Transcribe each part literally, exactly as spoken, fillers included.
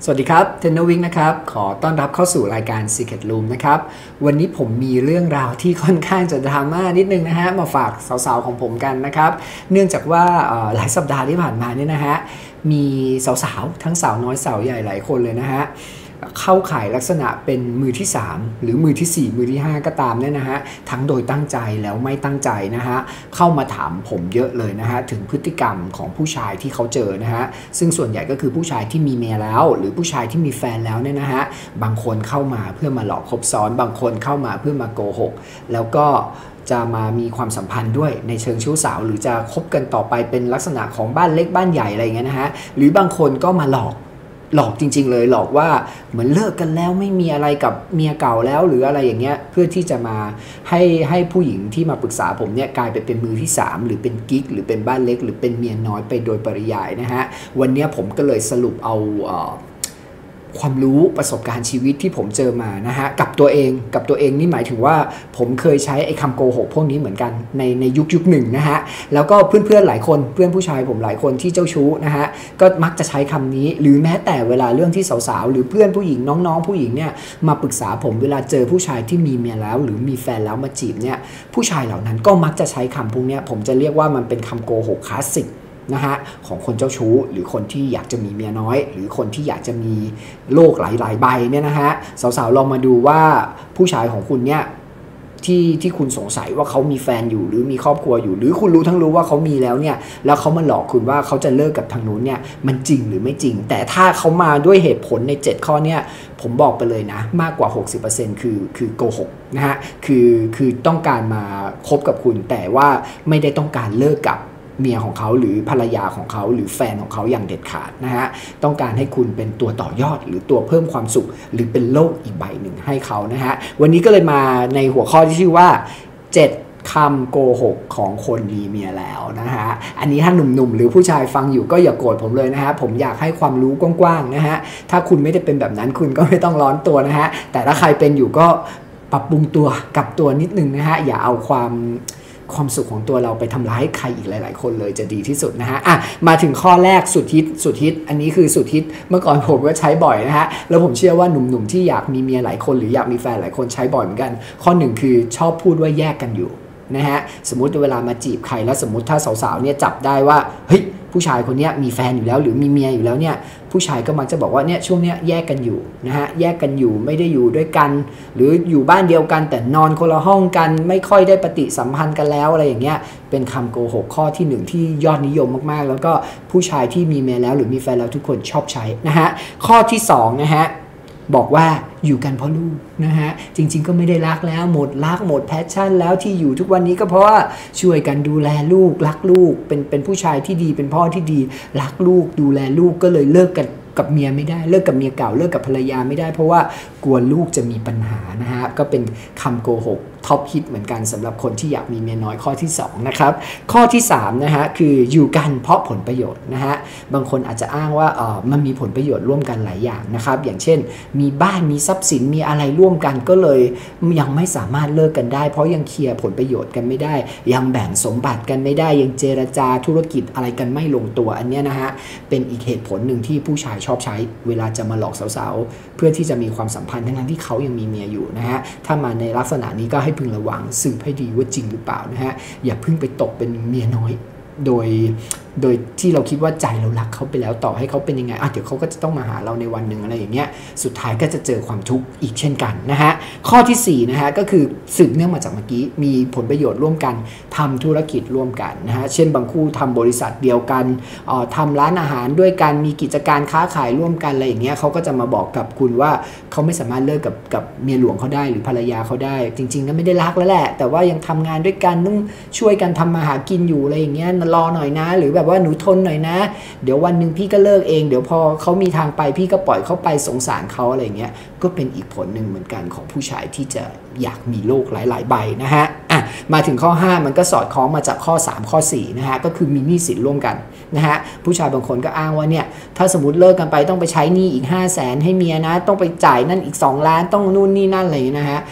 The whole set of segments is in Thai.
สวัสดีครับเทนเนอร์วิงนะครับขอต้อนรับเข้าสู่รายการ Secret Room นะครับวันนี้ผมมีเรื่องราวที่ค่อนข้างจะดราม่านิดนึงนะฮะมาฝากสาวๆของผมกันนะครับเนื่องจากว่าหลายสัปดาห์ที่ผ่านมาเนี่ยนะฮะมีสาวๆทั้งสาวน้อยสาวใหญ่หลายคนเลยนะฮะเข้าข่ายลักษณะเป็นมือที่สามหรือมือที่สี่มือที่ห้าก็ตามเนี่ยนะฮะทั้งโดยตั้งใจแล้วไม่ตั้งใจนะฮะเข้ามาถามผมเยอะเลยนะฮะถึงพฤติกรรมของผู้ชายที่เขาเจอนะฮะซึ่งส่วนใหญ่ก็คือผู้ชายที่มีเมียแล้วหรือผู้ชายที่มีแฟนแล้วเนี่ยนะฮะบางคนเข้ามาเพื่อมาหลอกคบซ้อนบางคนเข้ามาเพื่อมาโกหกแล้วก็จะมามีความสัมพันธ์ด้วยในเชิงชู้สาวหรือจะคบกันต่อไปเป็นลักษณะของบ้านเล็กบ้านใหญ่อะไรอย่างเงี้ยนะฮะหรือบางคนก็มาหลอกหลอกจริงๆเลยหลอกว่าเหมือนเลิกกันแล้วไม่มีอะไรกับเมียเก่าแล้วหรืออะไรอย่างเงี้ยเพื่อที่จะมาให้ให้ผู้หญิงที่มาปรึกษาผมเนี่ยกลายไปเป็นมือที่สามหรือเป็นกิ๊กหรือเป็นบ้านเล็กหรือเป็นเมียน้อยไปโดยปริยายนะฮะวันนี้ผมก็เลยสรุปเอาเอ่อความรู้ประสบการณ์ชีวิตที่ผมเจอมานะฮะกับตัวเองกับตัวเองนี่หมายถึงว่าผมเคยใช้ไอ้คำโกหกพวกนี้เหมือนกันในในยุคยุคหนึ่งนะฮะแล้วก็เพื่อนๆหลายคนเพื่อนผู้ชายผมหลายคนที่เจ้าชู้นะฮะก็มักจะใช้คำนี้หรือแม้แต่เวลาเรื่องที่สาวๆหรือเพื่อนผู้หญิงน้องๆผู้หญิงเนี่ยมาปรึกษาผมเวลาเจอผู้ชายที่มีเมียแล้วหรือมีแฟนแล้วมาจีบเนี่ยผู้ชายเหล่านั้นก็มักจะใช้คำพวกนี้ผมจะเรียกว่ามันเป็นคำโกหกคลาสสิกนะฮะของคนเจ้าชู้หรือคนที่อยากจะมีเมียน้อยหรือคนที่อยากจะมีโลกหลายๆใบเนี่ยนะฮะสาวๆลองมาดูว่าผู้ชายของคุณเนี่ยที่ที่คุณสงสัยว่าเขามีแฟนอยู่หรือมีครอบครัวอยู่หรือคุณรู้ทั้งรู้ว่าเขามีแล้วเนี่ยแล้วเขามาหลอกคุณว่าเขาจะเลิกกับทางนู้นเนี่ยมันจริงหรือไม่จริงแต่ถ้าเขามาด้วยเหตุผลในเจ็ดข้อเนี่ยผมบอกไปเลยนะมากกว่า หกสิบเปอร์เซ็นต์ คือคือโกหกนะฮะคือคือต้องการมาคบกับคุณแต่ว่าไม่ได้ต้องการเลิกกับเมียของเขาหรือภรรยาของเขาหรือแฟนของเขาอย่างเด็ดขาดนะฮะต้องการให้คุณเป็นตัวต่อยอดหรือตัวเพิ่มความสุขหรือเป็นโลกอีกใบหนึ่งให้เขานะฮะวันนี้ก็เลยมาในหัวข้อที่ชื่อว่าเจ็ดคำโกหกของคนมีเมียแล้วนะฮะอันนี้ถ้าหนุ่มๆหรือผู้ชายฟังอยู่ก็อย่าโกรธผมเลยนะฮะผมอยากให้ความรู้กว้างๆนะฮะถ้าคุณไม่ได้เป็นแบบนั้นคุณก็ไม่ต้องร้อนตัวนะฮะแต่ถ้าใครเป็นอยู่ก็ปรับปรุงตัวกลับตัวนิดนึงนะฮะอย่าเอาความความสุขของตัวเราไปทำร้ายใครอีกหลายๆคนเลยจะดีที่สุดนะฮะอ่ะมาถึงข้อแรกสุดฮิตสุดฮิตอันนี้คือสุดฮิตเมื่อก่อนผมก็ใช้บ่อยนะฮะแล้วผมเชื่อว่าหนุ่มๆที่อยากมีเมียหลายคนหรืออยากมีแฟนหลายคนใช้บ่อยเหมือนกันข้อหนึ่งคือชอบพูดว่าแยกกันอยู่นะฮะสมมุติเวลามาจีบใครแล้วสมมุติถ้าสาวๆเนี่ยจับได้ว่าเฮ้ยผู้ชายคนนี้มีแฟนอยู่แล้วหรือมีเมียอยู่แล้วเนี่ยผู้ชายก็มักจะบอกว่าเนี่ยช่วงเนี้ยแยกกันอยู่นะฮะแยกกันอยู่ไม่ได้อยู่ด้วยกันหรืออยู่บ้านเดียวกันแต่นอนคนละห้องกันไม่ค่อยได้ปฏิสัมพันธ์กันแล้วอะไรอย่างเงี้ยเป็นคำโกหกข้อที่หนึ่งที่ยอดนิยมมากๆแล้วก็ผู้ชายที่มีเมียแล้วหรือมีแฟนแล้วทุกคนชอบใช้นะฮะข้อที่สองนะฮะบอกว่าอยู่กันเพราะลูกนะฮะจริงๆก็ไม่ได้รักแล้วหมดรักหมดแพชชั่นแล้วที่อยู่ทุกวันนี้ก็เพราะว่าช่วยกันดูแลลูกรักลูกเป็นเป็นผู้ชายที่ดีเป็นพ่อที่ดีรักลูกดูแลลูกก็เลยเลิกกันกับเมียไม่ได้เลิกกับเมียเก่าเลิกกับภรรยาไม่ได้เพราะว่ากลัวลูกจะมีปัญหานะฮะก็เป็นคำโกหกท็อปฮิตเหมือนกันสำหรับคนที่อยากมีเมียน้อยข้อที่สองนะครับข้อที่สามนะฮะคืออยู่กันเพราะผลประโยชน์นะฮะบางคนอาจจะอ้างว่าเออมันมีผลประโยชน์ร่วมกันหลายอย่างนะครับอย่างเช่นมีบ้านมีทรัพย์สินมีอะไรร่วมกันก็เลยยังไม่สามารถเลิกกันได้เพราะยังเคลียร์ผลประโยชน์กันไม่ได้ยังแบ่งสมบัติกันไม่ได้ยังเจรจาธุรกิจอะไรกันไม่ลงตัวอันนี้นะฮะเป็นอีกเหตุผลหนึ่งที่ผู้ชายชอบใช้เวลาจะมาหลอกสาวๆเพื่อที่จะมีความสัมพันธ์ทั้งที่เขายังมีเมียอยู่นะฮะถ้ามาในลักษณะนี้ก็ให้พึงระวังสืบให้ดีว่าจริงหรือเปล่านะฮะอย่าเพิ่งไปตกเป็นเมียน้อยโดยโดยที่เราคิดว่าใจเรารักเขาไปแล้วต่อให้เขาเป็นยังไงอ่ะเดี๋ยวเขาก็จะต้องมาหาเราในวันหนึ่งอะไรอย่างเงี้ยสุดท้ายก็จะเจอความทุกข์อีกเช่นกันนะฮะข้อที่สี่นะฮะก็คือสืบเนื่องมาจากเมื่อกี้มีผลประโยชน์ร่วมกันทำธุรกิจร่วมกันนะฮะเช่นบางคู่ทำบริษัทเดียวกันเอ่อทำร้านอาหารด้วยกันมีกิจการค้าขายร่วมกันอะไรอย่างเงี้ยเขาก็จะมาบอกกับคุณว่าเขาไม่สามารถเลิกกับกับเมียหลวงเขาได้หรือภรรยาเขาได้จริงๆก็ไม่ได้รักแล้วแหละแต่ว่ายังทำงานด้วยกันต้องช่วยกันทำมาหากินอยู่อะไรอย่างเงี้ยรอหน่อยนะหรือแบบว่าหนูทนหน่อยนะเดี๋ยววันหนึ่งพี่ก็เลิกเองเดี๋ยวพอเขามีทางไปพี่ก็ปล่อยเขาไปสงสารเขาอะไรเงี้ยก็เป็นอีกผลหนึ่งเหมือนกันของผู้ชายที่จะอยากมีโลกหลายๆใบนะฮะอ่ะมาถึงข้อห้ามันก็สอดคล้องมาจากข้อสามข้อสี่นะฮะก็คือมีหนี้สินร่วมกันนะฮะผู้ชายบางคนก็อ้างว่าเนี่ยถ้าสมมติเลิกกันไปต้องไปใช้หนี้อีกห้าแสนให้เมียนะต้องไปจ่ายนั่นอีกสองล้านต้องนู่นนี่นั่นอะไรนะฮะถ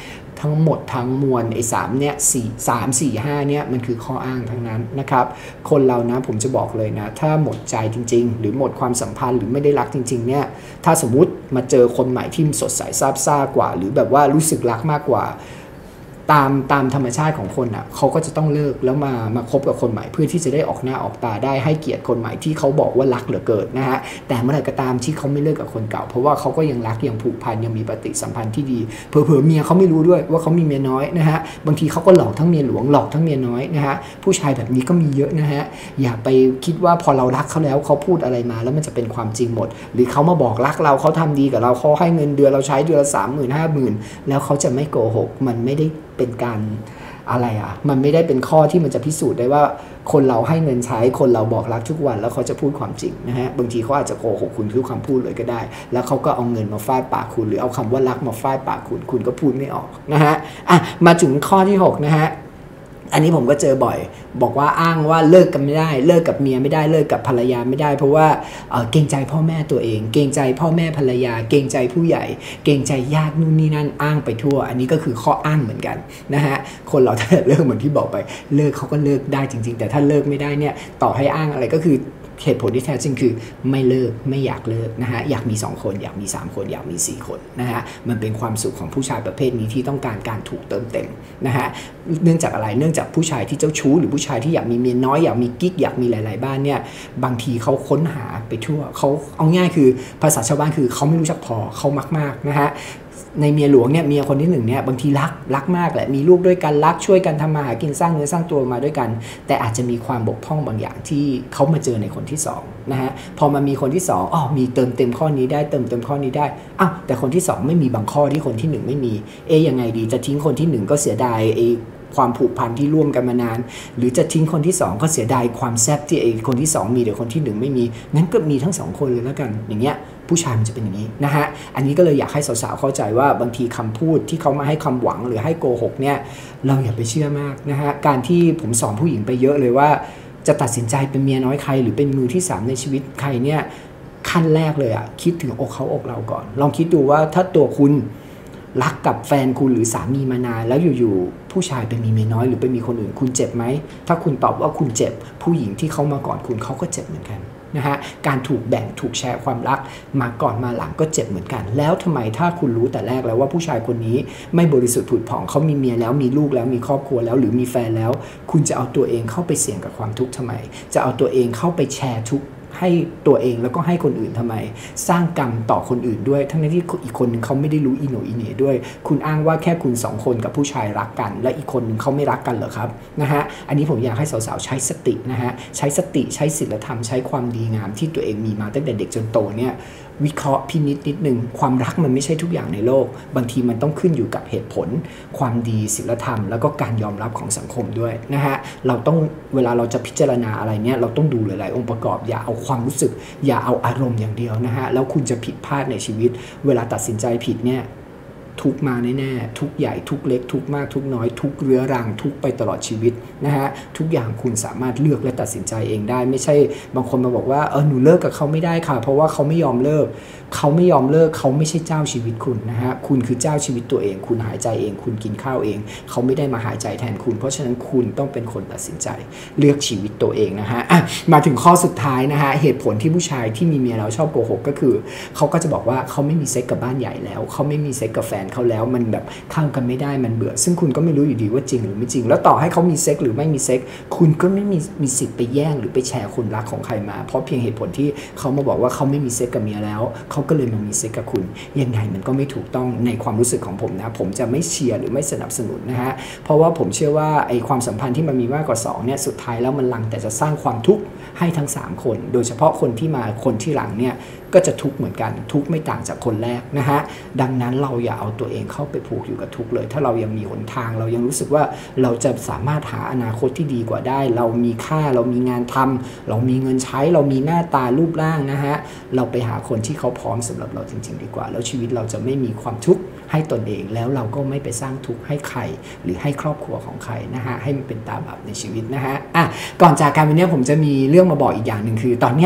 ทั้งหมดทั้งมวลไอ้สามเนี่ยสี่สามสี่ห้าเนี่ยมันคือข้ออ้างทั้งนั้นนะครับคนเรานะผมจะบอกเลยนะถ้าหมดใจจริงๆหรือหมดความสัมพันธ์หรือไม่ได้รักจริงๆเนี่ยถ้าสมมุติมาเจอคนใหม่ที่สดใสซาบซ่ากว่าหรือแบบว่ารู้สึกรักมากกว่าตามตามธรรมชาติของคนอ่ะเขาก็จะต้องเลิกแล้วมามาคบกับคนใหม่เพื่อที่จะได้ออกหน้าออกตาได้ให้เกียรติคนใหม่ที่เขาบอกว่ารักเหลือเกินนะฮะแต่เมื่อไหร่ก็ตามที่เขาไม่เลิกกับคนเก่าเพราะว่าเขาก็ยังรักยังผูกพันยังมีปฏิสัมพันธ์ที่ดีเผลอๆเมียเขาไม่รู้ด้วยว่าเขามีเมียน้อยนะฮะบางทีเขาก็หลอกทั้งเมียหลวงหลอกทั้งเมียน้อยนะฮะผู้ชายแบบนี้ก็มีเยอะนะฮะอย่าไปคิดว่าพอเรารักเขาแล้วเขาพูดอะไรมาแล้วมันจะเป็นความจริงหมดหรือเขามาบอกรักเราเขาทำดีกับเราเขาให้เงินเดือนเราใช้เดือนละสามหมื่นห้าหมื่นแล้วเขาจะไม่โกหกมันไม่ได้เป็นการอะไรอ่ะมันไม่ได้เป็นข้อที่มันจะพิสูจน์ได้ว่าคนเราให้เงินใช้คนเราบอกรักทุกวันแล้วเขาจะพูดความจริงนะฮะบางทีเขาอาจจะโกหกคุณทุกคำพูดเลยก็ได้แล้วเขาก็เอาเงินมาฟาดปากคุณหรือเอาคำว่ารักมาฟาดปากคุณคุณก็พูดไม่ออกนะฮะอ่ะมาถึงข้อที่หกนะฮะอันนี้ผมก็เจอบ่อยบอกว่าอ้างว่าเลิกกันไม่ได้เลิกกับเมียไม่ได้เลิกกับภรรยาไม่ได้เพราะว่าเอ่อเกรงใจพ่อแม่ตัวเองเกรงใจพ่อแม่ภรรยาเกรงใจผู้ใหญ่เกรงใจญาตินู่นนี่นั่นอ้างไปทั่วอันนี้ก็คือข้ออ้างเหมือนกันนะฮะคนเราถ้าเลิกเหมือนที่บอกไปเลิกเขาก็เลิกได้จริงๆแต่ถ้าเลิกไม่ได้เนี่ยต่อให้อ้างอะไรก็คือเหตุผลที่แท้จริงคือไม่เลิกไม่อยากเลิกนะฮะอยากมีสองคนอยากมีสามคนอยากมีสี่คนนะฮะมันเป็นความสุขของผู้ชายประเภทนี้ที่ต้องการการถูกเติมเต็มนะฮะเนื่องจากอะไรเนื่องจากผู้ชายที่เจ้าชู้หรือผู้ชายที่อยากมีเมียน้อยอยากมีกิ๊กอยากมีหลายๆบ้านเนี่ยบางทีเขาค้นหาไปทั่วเขาเอาง่ายคือภาษาชาวบ้านคือเขาไม่รู้จักพอเขามากๆนะฮะในเมียหลวงเนี่ยเมียคนที่หนึ่งเนี่ยบางทีรักรักมากแหละมีลูกด้วยกันรักช่วยกันทำมาหากินสร้างเนื้อสร้างตัวมาด้วยกันแต่อาจจะมีความบกพร่องบางอย่างที่เขามาเจอในคนที่สองนะฮะพอมามีคนที่สองอ๋อมีเติมเต็มข้อนี้ได้เติมเต็มข้อนี้ได้อ้าวแต่คนที่สองไม่มีบางข้อที่คนที่หนึ่งไม่มีเอ๊ยยังไงดีจะทิ้งคนที่หนึ่งก็เสียดายไอ้ความผูกพันที่ร่วมกันมานานหรือจะทิ้งคนที่สองก็เสียดายความแซ่บที่ไอ้คนที่สองมีแต่คนที่หนึ่งไม่มีงั้นก็มีทั้งสองคนเลยแล้วกันอย่างเงี้ยผู้ชายมันจะเป็นอย่างนี้นะฮะอันนี้ก็เลยอยากให้สาวๆเข้าใจว่าบางทีคำพูดที่เขามาให้ความหวังหรือให้โกหกเนี่ยเราอย่าไปเชื่อมากนะฮะการที่ผมสอนผู้หญิงไปเยอะเลยว่าจะตัดสินใจเป็นเมียน้อยใครหรือเป็นมือที่สามในชีวิตใครเนี่ยขั้นแรกเลยอะคิดถึงอกเขาอกเราก่อนลองคิดดูว่าถ้าตัวคุณรักกับแฟนคุณหรือสามีมานานแล้วอยู่ๆผู้ชายไปมีเมียน้อยหรือไปมีคนอื่นคุณเจ็บไหมถ้าคุณตอบว่าคุณเจ็บผู้หญิงที่เขามาก่อนคุณเขาก็เจ็บเหมือนกันนะฮะการถูกแบ่งถูกแชร์ความรักมาก่อนมาหลังก็เจ็บเหมือนกันแล้วทำไมถ้าคุณรู้แต่แรกแล้วว่าผู้ชายคนนี้ไม่บริสุทธิ์ผุดผ่องเขามีเมียแล้วมีลูกแล้วมีครอบครัวแล้วหรือมีแฟนแล้วคุณจะเอาตัวเองเข้าไปเสี่ยงกับความทุกข์ทำไมจะเอาตัวเองเข้าไปแชร์ทุกข์ให้ตัวเองแล้วก็ให้คนอื่นทำไมสร้างกรรมต่อคนอื่นด้วยทั้งที่อีกคนนึงเขาไม่ได้รู้อีโหนอีเหน่ด้วยคุณอ้างว่าแค่คุณสองคนกับผู้ชายรักกันและอีกคนนึงเขาไม่รักกันเหรอครับนะฮะอันนี้ผมอยากให้สาวๆใช้สตินะฮะใช้สติใช้ศีลธรรมใช้ความดีงามที่ตัวเองมีมาตั้งแต่เด็กจนโตเนี่ยวิเคราะห์พินิจนิดนึงความรักมันไม่ใช่ทุกอย่างในโลกบางทีมันต้องขึ้นอยู่กับเหตุผลความดีศีลธรรมแล้วก็การยอมรับของสังคมด้วยนะฮะเราต้องเวลาเราจะพิจารณาอะไรเนี่ยเราต้องดูหลายๆองค์ประกอบอย่าเอาความรู้สึกอย่าเอาอารมณ์อย่างเดียวนะฮะแล้วคุณจะผิดพลาดในชีวิตเวลาตัดสินใจผิดเนี่ยทุกมาแน่ๆทุกใหญ่ทุกเล็กทุกมากทุกน้อยทุกเรื้อรังทุกไปตลอดชีวิตนะฮะทุกอย่างคุณสามารถเลือกและตัดสินใจเองได้ไม่ใช่บางคนมาบอกว่าเออหนูเลิกกับเขาไม่ได้ค่ะเพราะว่าเขาไม่ยอมเลิกเขาไม่ยอมเลิกเขาไม่ใช่เจ้าชีวิตคุณนะฮะคุณคือเจ้าชีวิตตัวเองคุณหายใจเองคุณกินข้าวเองเขาไม่ได้มาหายใจแทนคุณเพราะฉะนั้นคุณต้องเป็นคนตัดสินใจเลือกชีวิตตัวเองนะฮะมาถึงข้อสุดท้ายนะฮะเหตุผลที่ผู้ชายที่มีเมียแล้วชอบโกหกก็คือเขาก็จะบอกว่าเขาไม่มีเซ็กกับบ้านใหญ่แล้วเขาไม่มีเซ็กกับแฟนเขาแล้วมันแบบเข้ากันไม่ได้มันเบื่อซึ่งคุณก็ไม่รู้อยู่ดีว่าจริงหรือไม่จริงแล้วต่อให้เขามีเซ็กหรือไม่มีเซ็กคุณก็ไม่มีมีสิทธิ์ไปแย่งหรือไปแชร์คนรักของใครมาเพราะเพียงเหตุผลที่เขามาบอกว่าเขาไม่มีเซ็กกับเมียแล้วเขาก็เลยมามีเซ็กกับคุณยังไงมันก็ไม่ถูกต้องในความรู้สึกของผมนะผมจะไม่เชียร์หรือไม่สนับสนุนนะฮะเพราะว่าผมเชื่อว่าไอ้ความสัมพันธ์ที่มันมีมากกว่าสองเนี่ยสุดท้ายแล้วมันลังแต่จะสร้างความทุกข์ให้ทั้งสามคนโดยเฉพาะคนที่มาคนที่หลังเนี่ยก็จะทุกข์เหมือนกันทุกข์ไม่ต่างจากคนแรกนะฮะดังนั้นเราอย่าเอาตัวเองเข้าไปผูกอยู่กับทุกข์เลยถ้าเรายังมีหนทางเรายังรู้สึกว่าเราจะสามารถหาอนาคตที่ดีกว่าได้เรามีค่าเรามีงานทำเรามีเงินใช้เรามีหน้าตารูปร่างนะฮะเราไปหาคนที่เขาพร้อมสำหรับเราจริงๆดีกว่าแล้วชีวิตเราจะไม่มีความทุกข์ให้ตนเองแล้วเราก็ไม่ไปสร้างทุกข์ให้ใครหรือให้ครอบครัวของใครนะฮะให้มันเป็นตาบาปในชีวิตนะฮะอ่ะก่อนจากการวันนี้ผมจะมีเรื่องมาบอกอีกอย่างหนึ่งคือตอนเนี้ย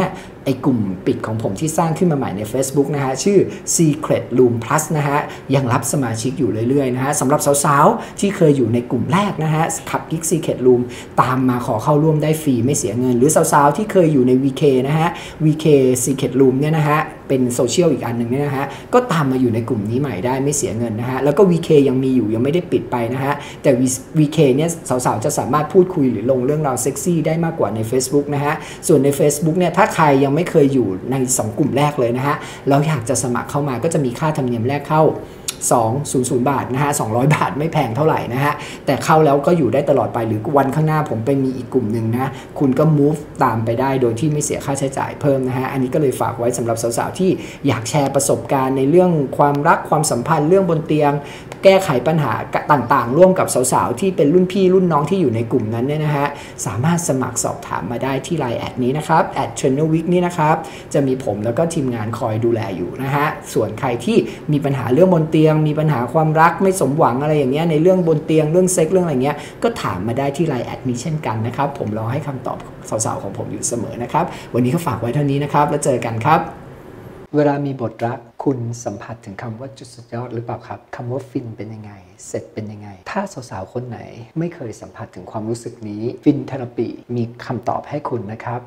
ไอ้กลุ่มปิดของผมที่สร้างขึ้นมาใหม่ใน Facebook นะฮะชื่อ Secret Room Plus นะฮะยังรับสมาชิกอยู่เรื่อยๆนะฮะสำหรับสาวๆที่เคยอยู่ในกลุ่มแรกนะฮะขับ Geek Secret Room ตามมาขอเข้าร่วมได้ฟรีไม่เสียเงินหรือสาวๆที่เคยอยู่ใน วี เค นะฮะ วี เค Secret Room เนี่ยนะฮะเป็นโซเชียลอีกอันหนึ่งเนี่ยนะฮะก็ตามมาอยู่ในกลุ่มนี้ใหม่ได้ไม่เสียเงินนะฮะแล้วก็ วี เค ยังมีอยู่ยังไม่ได้ปิดไปนะฮะแต่ วี เค เนี่ยสาวๆจะสามารถพูดคุยหรือลงเรื่องราวเซ็กซี่ได้มากกว่าใน Facebook นะฮะส่วนใน Facebook เนี่ยถ้าใครยังไม่เคยอยู่ในสองกลุ่มแรกเลยนะฮะแล้วอยากจะสมัครเข้ามาก็จะมีค่าธรรมเนียมแรกเข้าสองร้อย บาทนะฮะสองร้อยบาทไม่แพงเท่าไหร่นะฮะแต่เข้าแล้วก็อยู่ได้ตลอดไปหรือวันข้างหน้าผมไปมีอีกกลุ่มหนึ่งนะคุณก็ move ตามไปได้โดยที่ไม่เสียค่าใช้จ่ายเพิ่มนะฮะอันนี้ก็เลยฝากไว้สำหรับสาวๆที่อยากแชร์ประสบการณ์ในเรื่องความรักความสัมพันธ์เรื่องบนเตียงแก้ไขปัญหาต่างๆร่วมกับสาวๆที่เป็นรุ่นพี่รุ่นน้องที่อยู่ในกลุ่มนั้นเนี่ยนะฮะสามารถสมัครสอบถามมาได้ที่ ไลน์ แอดนี้นะครับ แอท เทรนเนอร์ วีค นี่นะครับจะมีผมแล้วก็ทีมงานคอยดูแลอยู่นะฮะส่วนใครที่มีปัญหาเรื่องบนเตียงมีปัญหาความรักไม่สมหวังอะไรอย่างเงี้ยในเรื่องบนเตียงเรื่องเซ็กเรื่องอะไรเงี้ยก็ถามมาได้ที่ ไลน์ แอดนี้เช่นกันนะครับผมรอให้คำตอบสาวๆของผมอยู่เสมอนะครับวันนี้ก็ฝากไว้เท่านี้นะครับแล้วเจอกันครับเวลามีบทรักคุณสัมผัสถึงคำว่าจุดสุดยอดหรือเปล่าครับคำว่าฟินเป็นยังไงเสร็จเป็นยังไงถ้าสาวๆคนไหนไม่เคยสัมผัสถึงความรู้สึกนี้ฟินเทอราปีมีคำตอบให้คุณนะครับ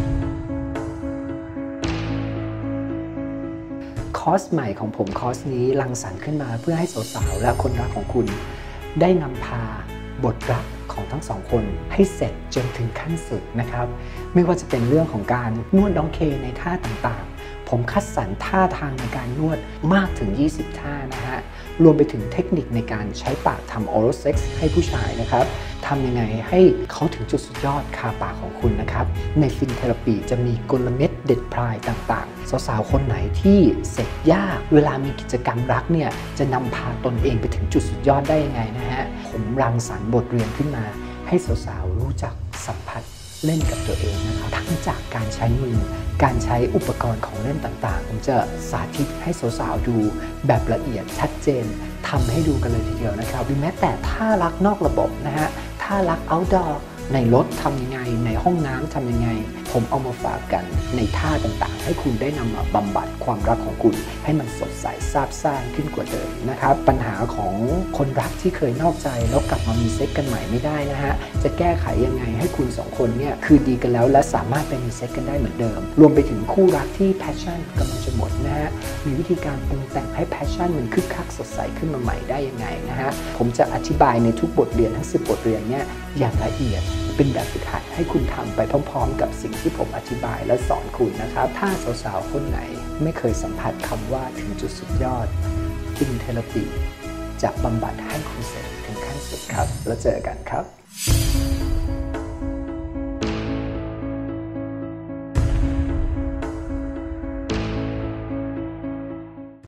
คอร์สใหม่ของผมคอร์สนี้รังสรรค์ขึ้นมาเพื่อให้สาวๆและคนรักของคุณได้นำพาบทรักของทั้งสองคนให้เสร็จจนถึงขั้นสุดนะครับไม่ว่าจะเป็นเรื่องของการนวดดองเคในท่าต่างๆผมคัดสรรท่าทางในการนวดมากถึงยี่สิบท่านะฮะรวมไปถึงเทคนิคในการใช้ปากทำ oral sex ให้ผู้ชายนะครับทำยังไงให้เขาถึงจุดสุดยอดคาปากของคุณนะครับในฟินเทอราปีจะมีกลเม็ดเด็ดพลายต่างๆสาวๆคนไหนที่เสร็จยากเวลามีกิจกรรมรักเนี่ยจะนำพาตนเองไปถึงจุดสุดยอดได้ยังไงนะฮะผมรังสรรค์บทเรียนขึ้นมาให้สาวๆรู้จักสัมผัสเล่นกับตัวเองนะครับทั้งจากการใช้มือการใช้อุปกรณ์ของเล่นต่างๆผมจะสาธิตให้สาวๆดูแบบละเอียดชัดเจนทำให้ดูกันเลยทีเดียวนะครับหรือแม้แต่ท่ารักนอกระบบนะฮะท่ารัก outdoor ในรถทำยังไงในห้องน้ำทำยังไงผมเอามาฝากกันในท่าต่างๆให้คุณได้นำมาบำบัดความรักของคุณให้มันสดใสซาบซ่านขึ้นกว่าเดิมนะครับปัญหาของคนรักที่เคยนอกใจแล้วกลับมามีเซ็กกันใหม่ไม่ได้นะฮะจะแก้ไขยังไงให้คุณสองคนเนี่ยคืนดีกันแล้วและสามารถไปมีเซ็กกันได้เหมือนเดิมรวมไปถึงคู่รักที่แพชชั่นกำลังจะหมดนะฮะมีวิธีการปรุงแต่งให้แพชชั่นมันคึกคักสดใสขึ้นมาใหม่ได้ยังไงนะฮะผมจะอธิบายในทุกบทเรียนทั้งสิบบทเรียนเนี่ยอย่างละเอียดเป็นแบบฝึกหัดให้คุณทำไปพร้อมๆกับสิ่งที่ผมอธิบายและสอนคุณนะครับถ้าสาวๆคนไหนไม่เคยสัมผัสคำว่าถึงจุดสุดยอดฟินเทอราปีจะบำบัดให้คุณเสร็จถึงขั้นสุดครับแล้วเจอกันครับ